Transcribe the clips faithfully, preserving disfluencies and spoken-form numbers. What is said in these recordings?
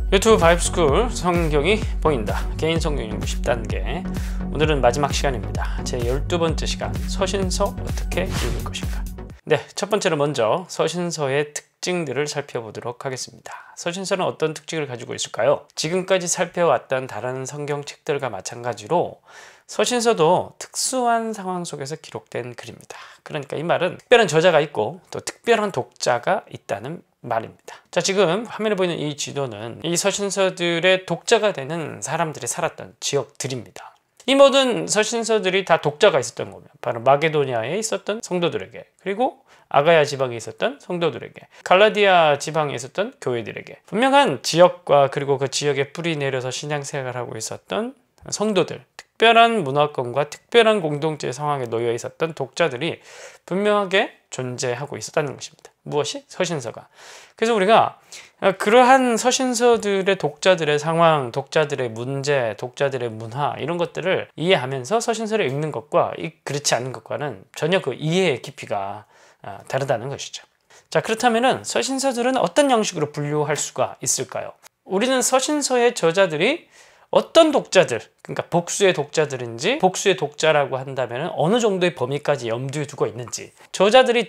유튜브 바이브스쿨 성경이 보인다. 개인 성경 연구 십 단계. 오늘은 마지막 시간입니다. 제 열두 번째 시간, 서신서 어떻게 읽을 것인가. 네, 첫 번째로 먼저 서신서의 특징들을 살펴보도록 하겠습니다. 서신서는 어떤 특징을 가지고 있을까요? 지금까지 살펴왔던 다른 성경책들과 마찬가지로 서신서도 특수한 상황 속에서 기록된 글입니다. 그러니까 이 말은 특별한 저자가 있고 또 특별한 독자가 있다는 말입니다. 자, 지금 화면에 보이는 이 지도는 이 서신서들의 독자가 되는 사람들이 살았던 지역들입니다. 이 모든 서신서들이 다 독자가 있었던 거면 바로 마게도니아에 있었던 성도들에게, 그리고 아가야 지방에 있었던 성도들에게, 갈라디아 지방에 있었던 교회들에게, 분명한 지역과 그리고 그 지역에 뿌리 내려서 신앙생활을 하고 있었던 성도들, 특별한 문화권과 특별한 공동체 상황에 놓여 있었던 독자들이 분명하게 존재하고 있었다는 것입니다. 무엇이? 서신서가. 그래서 우리가 그러한 서신서들의 독자들의 상황, 독자들의 문제, 독자들의 문화, 이런 것들을 이해하면서 서신서를 읽는 것과 그렇지 않은 것과는 전혀 그 이해의 깊이가 다르다는 것이죠. 자, 그렇다면 서신서들은 어떤 양식으로 분류할 수가 있을까요? 우리는 서신서의 저자들이 어떤 독자들, 그러니까 복수의 독자들인지, 복수의 독자라고 한다면 어느 정도의 범위까지 염두에 두고 있는지, 저자들이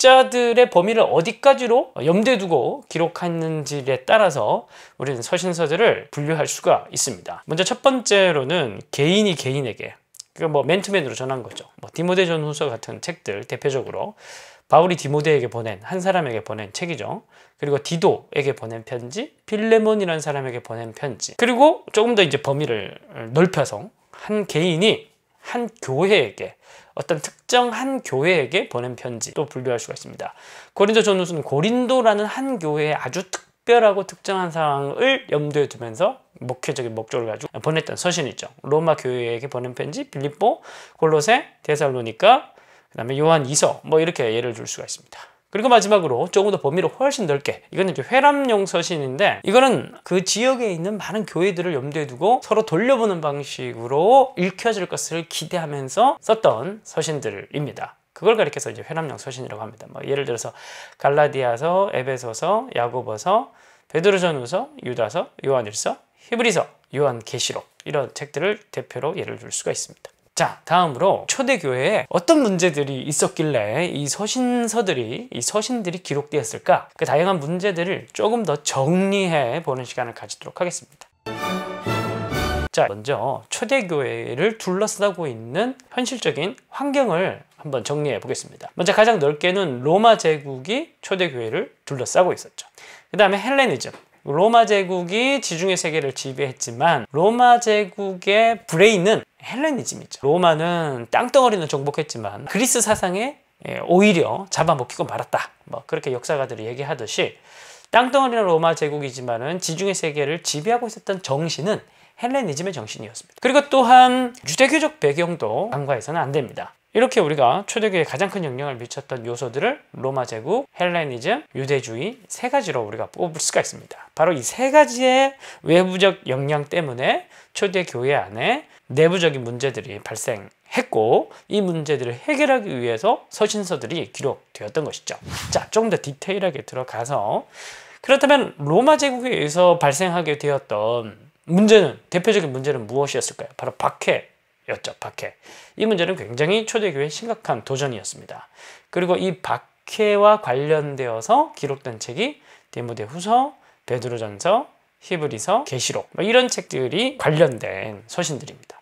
독자들의 범위를 어디까지로 염두에 두고 기록했는지에 따라서 우리는 서신서들을 분류할 수가 있습니다. 먼저 첫 번째로는 개인이 개인에게, 그러니까 뭐 맨투맨으로 전한 거죠. 뭐 디모데전후서 같은 책들 대표적으로 바울이 디모데에게 보낸, 한 사람에게 보낸 책이죠. 그리고 디도에게 보낸 편지, 필레몬이라는 사람에게 보낸 편지, 그리고 조금 더 이제 범위를 넓혀서 한 개인이 한 교회에게, 어떤 특정한 교회에게 보낸 편지도 분류할 수가 있습니다. 고린도전후서는 고린도라는 한 교회에 아주 특별하고 특정한 상황을 염두에 두면서 목회적인 목적을 가지고 보냈던 서신이죠. 로마 교회에게 보낸 편지, 빌립보, 골로새, 데살로니가, 그 다음에 요한 이서, 뭐 이렇게 예를 들 수가 있습니다. 그리고 마지막으로 조금 더 범위를 훨씬 넓게, 이거는 이제 회람용 서신인데, 이거는 그 지역에 있는 많은 교회들을 염두에 두고 서로 돌려보는 방식으로 읽혀질 것을 기대하면서 썼던 서신들입니다. 그걸 가리켜서 이제 회람용 서신이라고 합니다. 뭐 예를 들어서 갈라디아서, 에베소서, 야고보서, 베드로전후서, 유다서, 요한일서, 히브리서, 요한계시록, 이런 책들을 대표로 예를 들 수가 있습니다. 자, 다음으로 초대교회에 어떤 문제들이 있었길래 이 서신서들이, 이 서신들이 기록되었을까? 그 다양한 문제들을 조금 더 정리해 보는 시간을 가지도록 하겠습니다. 자, 먼저 초대교회를 둘러싸고 있는 현실적인 환경을 한번 정리해 보겠습니다. 먼저 가장 넓게는 로마 제국이 초대교회를 둘러싸고 있었죠. 그 다음에 헬레니즘. 로마 제국이 지중해 세계를 지배했지만 로마 제국의 브레인은 헬레니즘이죠. 로마는 땅덩어리는 정복했지만 그리스 사상에 오히려 잡아먹히고 말았다. 뭐 그렇게 역사가들이 얘기하듯이 땅덩어리는 로마 제국이지만은 지중해 세계를 지배하고 있었던 정신은 헬레니즘의 정신이었습니다. 그리고 또한 유대교적 배경도 간과해서는 안 됩니다. 이렇게 우리가 초대교회에 가장 큰 영향을 미쳤던 요소들을 로마 제국, 헬레니즘, 유대주의 세 가지로 우리가 뽑을 수가 있습니다. 바로 이 세 가지의 외부적 영향 때문에 초대교회 안에 내부적인 문제들이 발생했고, 이 문제들을 해결하기 위해서 서신서들이 기록되었던 것이죠. 자, 조금 더 디테일하게 들어가서, 그렇다면 로마 제국에 의해서 발생하게 되었던 문제는, 대표적인 문제는 무엇이었을까요? 바로 박해 였죠. 박해. 이 문제는 굉장히 초대교회의 심각한 도전이었습니다. 그리고 이 박해와 관련되어서 기록된 책이 디모데후서, 베드로전서, 히브리서, 계시록, 뭐 이런 책들이 관련된 서신들입니다.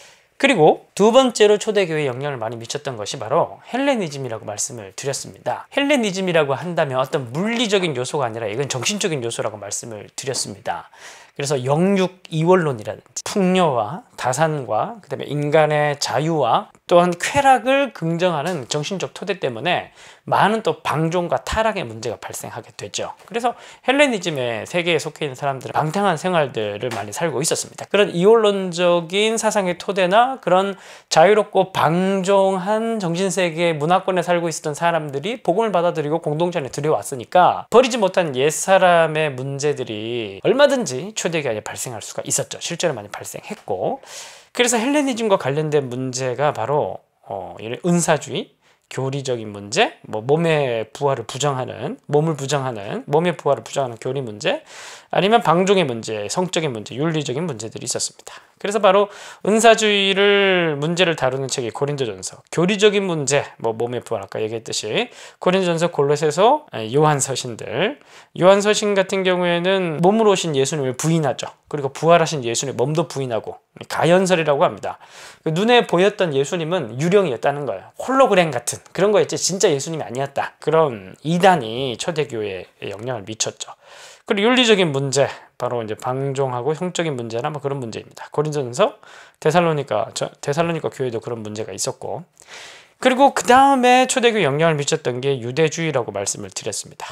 그리고 두 번째로 초대교회에 영향을 많이 미쳤던 것이 바로 헬레니즘이라고 말씀을 드렸습니다. 헬레니즘이라고 한다면 어떤 물리적인 요소가 아니라 이건 정신적인 요소라고 말씀을 드렸습니다. 그래서 영육 이원론이라든지 풍요와 다산과 그 다음에 인간의 자유와 또한 쾌락을 긍정하는 정신적 토대 때문에 많은 또 방종과 타락의 문제가 발생하게 되죠. 그래서 헬레니즘의 세계에 속해 있는 사람들은 방탕한 생활들을 많이 살고 있었습니다. 그런 이원론적인 사상의 토대나 그런 자유롭고 방종한 정신세계 문화권에 살고 있었던 사람들이 복음을 받아들이고 공동체 안에 들여왔으니까 버리지 못한 옛사람의 문제들이 얼마든지 초대교회에 발생할 수가 있었죠. 실제로 많이 발생했고, 그래서 헬레니즘과 관련된 문제가 바로 어, 은사주의, 교리적인 문제, 뭐 몸의 부활을 부정하는, 몸을 부정하는, 몸의 부활을 부정하는 교리 문제, 아니면 방종의 문제, 성적인 문제, 윤리적인 문제들이 있었습니다. 그래서 바로 은사주의를 문제를 다루는 책이 고린도전서, 교리적인 문제, 뭐 몸의 부활 아까 얘기했듯이 고린도전서, 골로새서, 요한서신들. 요한서신 같은 경우에는 몸으로 오신 예수님을 부인하죠. 그리고 부활하신 예수님의 몸도 부인하고 가연설이라고 합니다. 눈에 보였던 예수님은 유령이었다는 거예요. 홀로그램 같은 그런 거였지 진짜 예수님이 아니었다. 그런 이단이 초대교회에 영향을 미쳤죠. 그리고 윤리적인 문제, 바로 이제 방종하고 형적인 문제나 뭐 그런 문제입니다. 고린도전서, 데살로니가 데살로니가 교회도 그런 문제가 있었고, 그리고 그 다음에 초대교회 영향을 미쳤던 게 유대주의라고 말씀을 드렸습니다.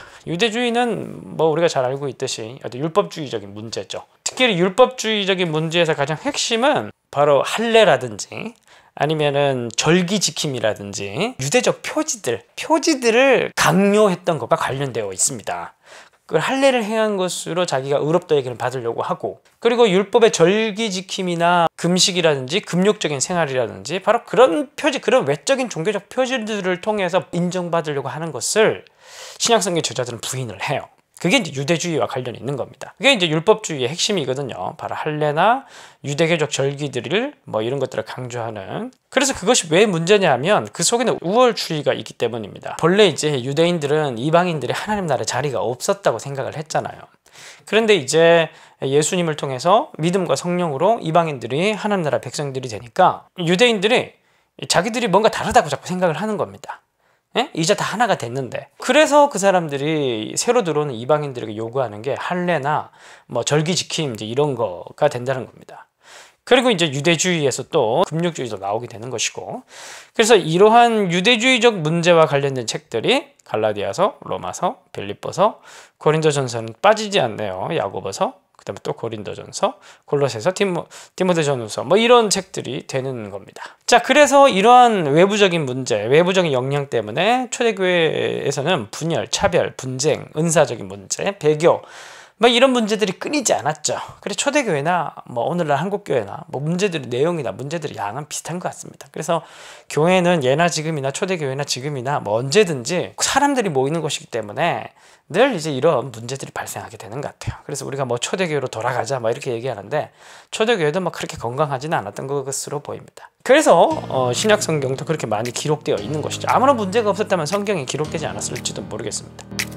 유대주의는 뭐 우리가 잘 알고 있듯이 율법주의적인 문제죠. 특히 율법주의적인 문제에서 가장 핵심은 바로 할례라든지 아니면은 절기 지킴이라든지 유대적 표지들, 표지들을 강요했던 것과 관련되어 있습니다. 그 할례를 행한 것으로 자기가 의롭다에게는 받으려고 하고, 그리고 율법의 절기 지킴이나 금식이라든지 금욕적인 생활이라든지 바로 그런 표지, 그런 외적인 종교적 표지들을 통해서 인정받으려고 하는 것을 신약성경 저자들은 부인을 해요. 그게 이제 유대주의와 관련이 있는 겁니다. 그게 이제 율법주의의 핵심이거든요. 바로 할례나 유대교적 절기들을 뭐 이런 것들을 강조하는. 그래서 그것이 왜 문제냐면 그 속에는 우월주의가 있기 때문입니다. 본래 이제 유대인들은 이방인들이 하나님 나라에 자리가 없었다고 생각을 했잖아요. 그런데 이제 예수님을 통해서 믿음과 성령으로 이방인들이 하나님 나라 백성들이 되니까 유대인들이 자기들이 뭔가 다르다고 자꾸 생각을 하는 겁니다. 예? 이제 다 하나가 됐는데. 그래서 그 사람들이 새로 들어오는 이방인들에게 요구하는 게 할례나 뭐 절기 지킴 이제 이런 거가 된다는 겁니다. 그리고 이제 유대주의에서 또 금욕주의도 나오게 되는 것이고, 그래서 이러한 유대주의적 문제와 관련된 책들이 갈라디아서, 로마서, 빌립보서, 고린도전서는 빠지지 않네요. 야고보서, 그 다음에 또 고린도전서, 골로새서, 디모, 디모데전후서 뭐 이런 책들이 되는 겁니다. 자, 그래서 이러한 외부적인 문제, 외부적인 영향 때문에 초대교회에서는 분열, 차별, 분쟁, 은사적인 문제, 배교 뭐 이런 문제들이 끊이지 않았죠. 그래서 초대교회나 뭐 오늘날 한국교회나 뭐 문제들의 내용이나 문제들의 양은 비슷한 것 같습니다. 그래서 교회는 예나 지금이나 초대교회나 지금이나 뭐 언제든지 사람들이 모이는 곳이기 때문에 늘 이제 이런 문제들이 발생하게 되는 것 같아요. 그래서 우리가 뭐 초대교회로 돌아가자 뭐 이렇게 얘기하는데 초대교회도 뭐 그렇게 건강하지는 않았던 것으로 보입니다. 그래서 어, 신약 성경도 그렇게 많이 기록되어 있는 것이죠. 아무런 문제가 없었다면 성경이 기록되지 않았을지도 모르겠습니다.